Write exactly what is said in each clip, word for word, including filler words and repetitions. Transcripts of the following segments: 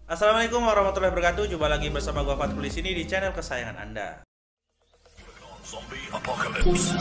Assalamualaikum warahmatullahi wabarakatuh. Jumpa lagi bersama gua Fatkul di sini di channel kesayangan Anda. Zombie Apocalypse.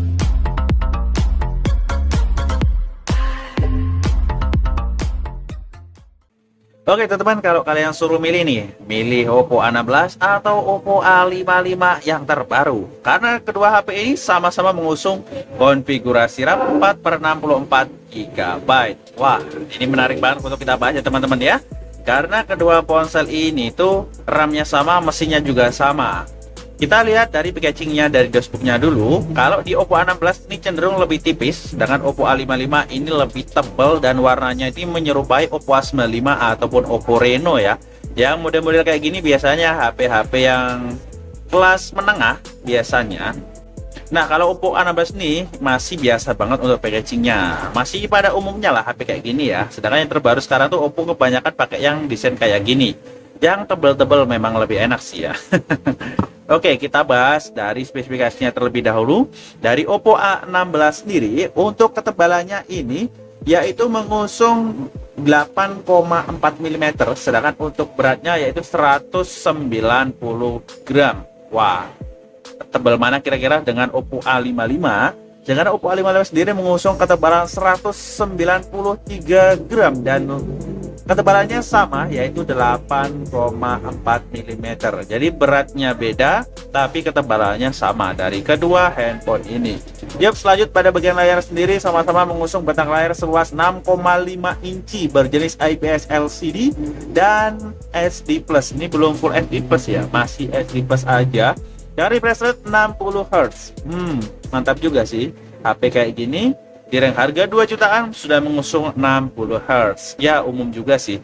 Oke teman-teman, kalau kalian suruh milih nih, milih Oppo A enam belas atau Oppo A lima puluh lima yang terbaru. Karena kedua H P ini sama-sama mengusung konfigurasi RAM empat per enam puluh empat giga byte. Wah, ini menarik banget untuk kita bahas ya teman-teman ya. Karena kedua ponsel ini tuh RAM-nya sama, mesinnya juga sama. Kita lihat dari packagingnya, dari dashboardnya dulu. Kalau di Oppo A enam belas ini cenderung lebih tipis, sedangkan Oppo A lima puluh lima ini lebih tebal dan warnanya ini menyerupai Oppo A sembilan puluh lima ataupun Oppo Reno ya. Yang model-model kayak gini biasanya H P-H P yang kelas menengah biasanya. Nah, kalau Oppo A enam belas ini masih biasa banget untuk packagingnya, masih pada umumnya lah H P kayak gini ya. Sedangkan yang terbaru sekarang tuh Oppo kebanyakan pakai yang desain kayak gini, yang tebel-tebel memang lebih enak sih ya. Oke, kita bahas dari spesifikasinya terlebih dahulu. Dari Oppo A enam belas sendiri, untuk ketebalannya ini yaitu mengusung delapan koma empat milimeter, sedangkan untuk beratnya yaitu seratus sembilan puluh gram. Wah, tebal mana kira-kira dengan Oppo A lima puluh lima? Jangan Oppo A lima puluh lima sendiri mengusung ketebalan seratus sembilan puluh tiga gram dan ketebalannya sama yaitu delapan koma empat milimeter. Jadi beratnya beda tapi ketebalannya sama dari kedua handphone ini. Yup, selanjut pada bagian layar sendiri sama-sama mengusung batang layar seluas enam koma lima inci berjenis I P S L C D dan H D plus. Ini belum full H D plus ya, masih H D plus aja. Dari refresh rate enam puluh hertz. Hmm, mantap juga sih. H P kayak gini di rank harga dua jutaan sudah mengusung enam puluh hertz. Ya, umum juga sih.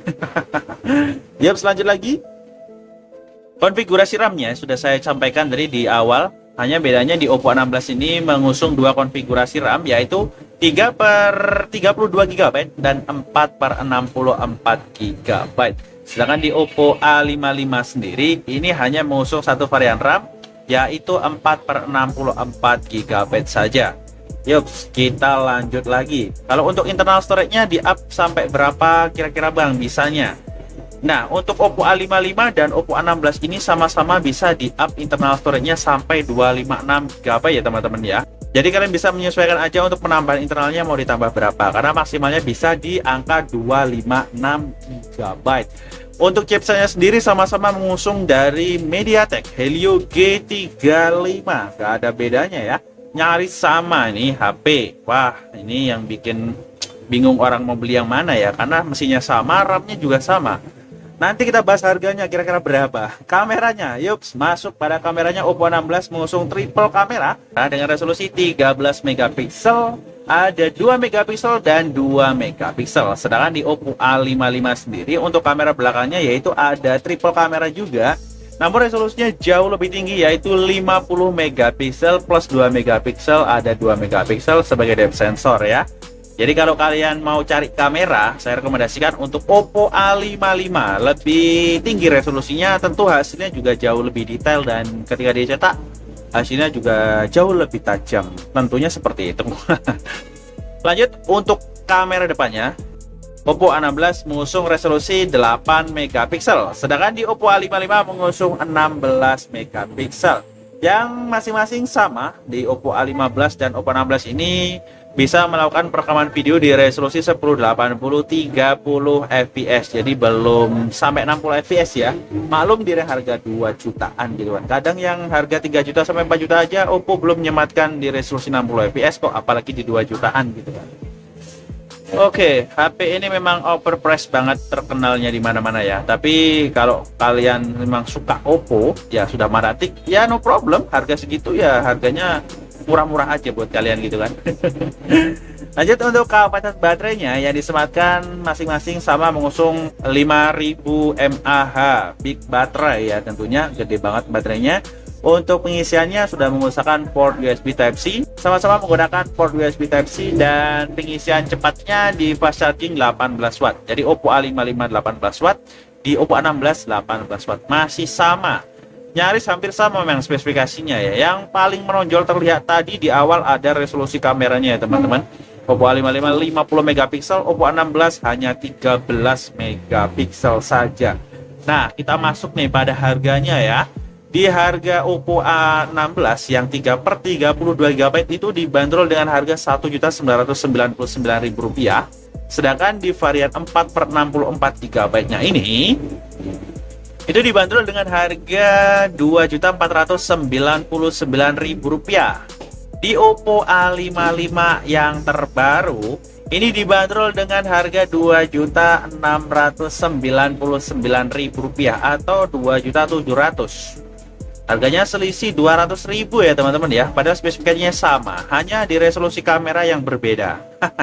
Yap, selanjut lagi. Konfigurasi RAM-nya sudah saya sampaikan dari di awal. Hanya bedanya di Oppo A enam belas ini mengusung dua konfigurasi RAM, yaitu tiga per tiga puluh dua giga byte dan empat per enam puluh empat giga byte. Sedangkan di Oppo A lima puluh lima sendiri ini hanya mengusung satu varian RAM, yaitu empat per enam puluh empat giga byte saja. Yuk, kita lanjut lagi. Kalau untuk internal storage-nya di up sampai berapa kira-kira Bang bisanya? Nah, untuk Oppo A lima puluh lima dan Oppo A enam belas ini sama-sama bisa di up internal storage-nya sampai dua ratus lima puluh enam giga byte ya teman-teman ya. Jadi kalian bisa menyesuaikan aja untuk penambahan internalnya mau ditambah berapa, karena maksimalnya bisa di angka dua ratus lima puluh enam giga byte. Untuk chipsetnya sendiri sama-sama mengusung dari MediaTek Helio G tiga puluh lima, gak ada bedanya ya, nyaris sama nih H P. Wah, ini yang bikin bingung orang mau beli yang mana ya, karena mesinnya sama, RAM-nya juga sama. Nanti kita bahas harganya kira-kira berapa. Kameranya, yups, masuk pada kameranya Oppo A enam belas mengusung triple kamera nah, dengan resolusi tiga belas megapiksel, ada dua megapiksel dan dua megapiksel. Sedangkan di Oppo A lima puluh lima sendiri untuk kamera belakangnya yaitu ada triple kamera juga, namun resolusinya jauh lebih tinggi yaitu lima puluh megapiksel plus dua megapiksel, ada dua megapiksel sebagai depth sensor ya. Jadi kalau kalian mau cari kamera, saya rekomendasikan untuk Oppo A lima puluh lima. Lebih tinggi resolusinya, tentu hasilnya juga jauh lebih detail dan ketika dicetak hasilnya juga jauh lebih tajam. Tentunya seperti itu. Lanjut untuk kamera depannya. Oppo A enam belas mengusung resolusi delapan megapiksel, sedangkan di Oppo A lima puluh lima mengusung enam belas megapiksel. Yang masing-masing sama di Oppo A lima belas dan Oppo A enam belas ini bisa melakukan perekaman video di resolusi seribu delapan puluh tiga puluh F P S. Jadi belum sampai enam puluh F P S ya. Maklum di harga dua jutaan gitu kan. Kadang yang harga tiga juta sampai empat juta aja Oppo belum menyematkan di resolusi enam puluh F P S kok, apalagi di dua jutaan gitu kan. Oke, H P ini memang overpriced banget, terkenalnya di mana-mana ya. Tapi kalau kalian memang suka Oppo, ya sudah maratik, ya no problem. Harga segitu ya harganya murah-murah aja buat kalian gitu kan. Lanjut untuk kapasitas baterainya yang disematkan masing-masing sama mengusung lima ribu mAh big baterai ya, tentunya gede banget baterainya. Untuk pengisiannya sudah menggunakan port U S B Type C, sama-sama menggunakan port U S B Type C dan pengisian cepatnya di fast charging delapan belas watt. Jadi Oppo A lima puluh lima delapan belas watt, di Oppo A enam belas delapan belas watt, masih sama. Nyaris hampir sama memang spesifikasinya ya. Yang paling menonjol terlihat tadi di awal ada resolusi kameranya ya teman-teman. Oppo A lima puluh lima lima puluh megapiksel, Oppo A enam belas hanya tiga belas megapiksel saja. Nah, kita masuk nih pada harganya ya. Di harga Oppo A enam belas yang tiga per tiga puluh dua giga byte itu dibanderol dengan harga satu juta sembilan ratus sembilan puluh sembilan ribu rupiah. Sedangkan di varian empat per enam puluh empat giga byte-nya ini itu dibanderol dengan harga dua juta empat ratus sembilan puluh sembilan ribu rupiah. Di Oppo A lima puluh lima yang terbaru ini dibanderol dengan harga dua juta enam ratus sembilan puluh sembilan ribu rupiah atau dua juta tujuh ratus ribu. Harganya selisih dua ratus ribu ya teman-teman ya. Padahal spesifikasinya sama, hanya di resolusi kamera yang berbeda.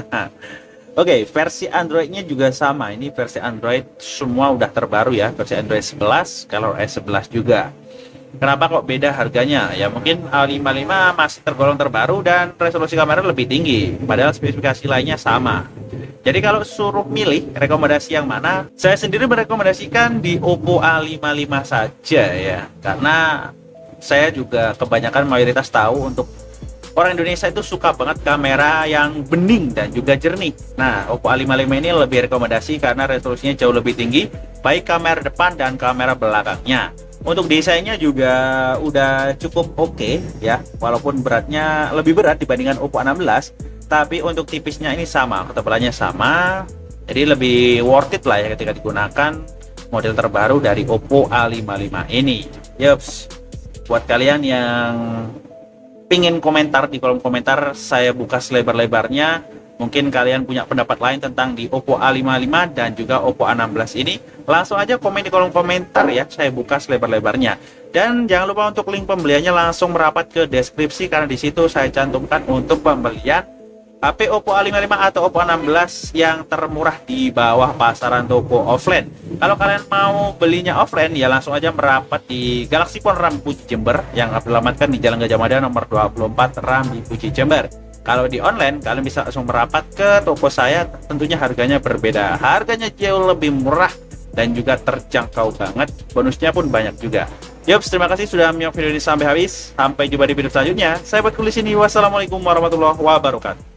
Oke, versi Android-nya juga sama. Ini versi Android semua udah terbaru ya. Versi Android sebelas, ColorOS sebelas juga. Kenapa kok beda harganya? Ya mungkin A lima puluh lima masih tergolong terbaru dan resolusi kamera lebih tinggi. Padahal spesifikasi lainnya sama. Jadi kalau suruh milih rekomendasi yang mana, saya sendiri merekomendasikan di Oppo A lima puluh lima saja ya. Karena saya juga kebanyakan mayoritas tahu untuk orang Indonesia itu suka banget kamera yang bening dan juga jernih. Nah, Oppo A lima puluh lima ini lebih rekomendasi karena resolusinya jauh lebih tinggi, baik kamera depan dan kamera belakangnya. Untuk desainnya juga udah cukup oke okay, ya, walaupun beratnya lebih berat dibandingkan Oppo A enam belas, tapi untuk tipisnya ini sama, ketebalannya sama, jadi lebih worth it lah ya ketika digunakan model terbaru dari Oppo A lima puluh lima ini. Yups, buat kalian yang pingin komentar di kolom komentar, saya buka selebar-lebarnya. Mungkin kalian punya pendapat lain tentang di Oppo A lima puluh lima dan juga Oppo A enam belas ini, langsung aja komen di kolom komentar ya, saya buka selebar-lebarnya. Dan jangan lupa untuk link pembeliannya langsung merapat ke deskripsi, karena di situ saya cantumkan untuk pembelian H P Oppo A lima puluh lima atau Oppo A enam belas yang termurah di bawah pasaran toko offline. Kalau kalian mau belinya offline ya langsung aja merapat di Galaxy Phone RAM Puji Jember yang alamatkan di Jalan Gajah Mada nomor dua puluh empat RAM di Puji Jember. Kalau di online kalian bisa langsung merapat ke toko saya, tentunya harganya berbeda. Harganya jauh lebih murah dan juga terjangkau banget. Bonusnya pun banyak juga. Yups, terima kasih sudah menonton video ini sampai habis. Sampai jumpa di video selanjutnya. Saya buat kulis ini. Wassalamualaikum warahmatullahi wabarakatuh.